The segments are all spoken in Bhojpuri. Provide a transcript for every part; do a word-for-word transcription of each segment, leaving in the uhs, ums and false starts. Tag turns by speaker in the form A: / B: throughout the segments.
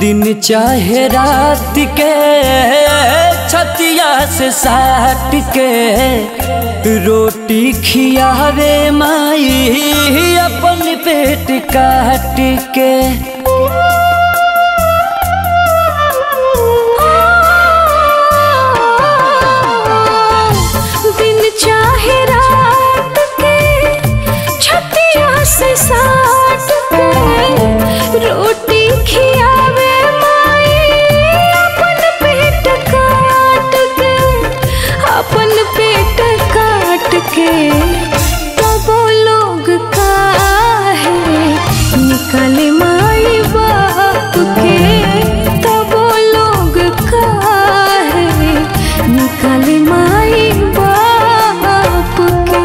A: दिन चाहे रात के छतिया से साट के रोटी खियावे माई अपन पेट काट के।
B: दिन चाहे रात के छतिया से साट के रोटी खियावे माई अपन पेट काट के अपन पेट काट के। तब लोग काहे निकाले माई बाप के, तब लोग काहे निकाले माई बाप के।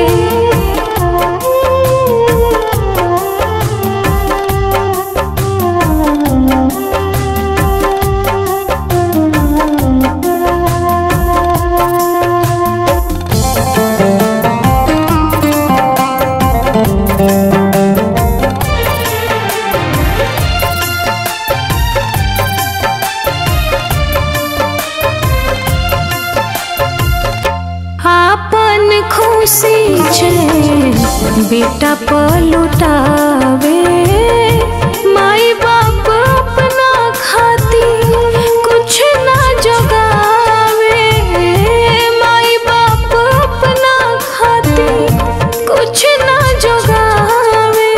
B: आपन खुशी चैन बेटा पलुटावे माई बाप अपना खाती कुछ ना जगावे, माई बाप अपना खाती कुछ ना जगावे।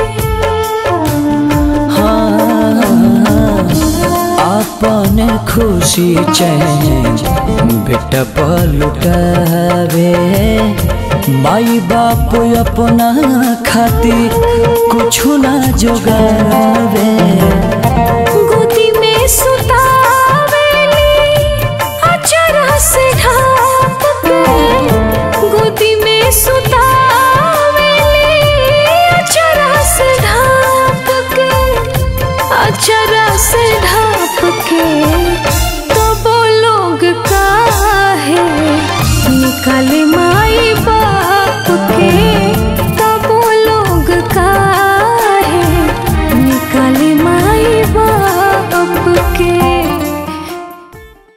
A: हाँ, अपन खुशी चैन बेटा पलुटावे माई बाप अपना खातिर कुछ ना जोगावे।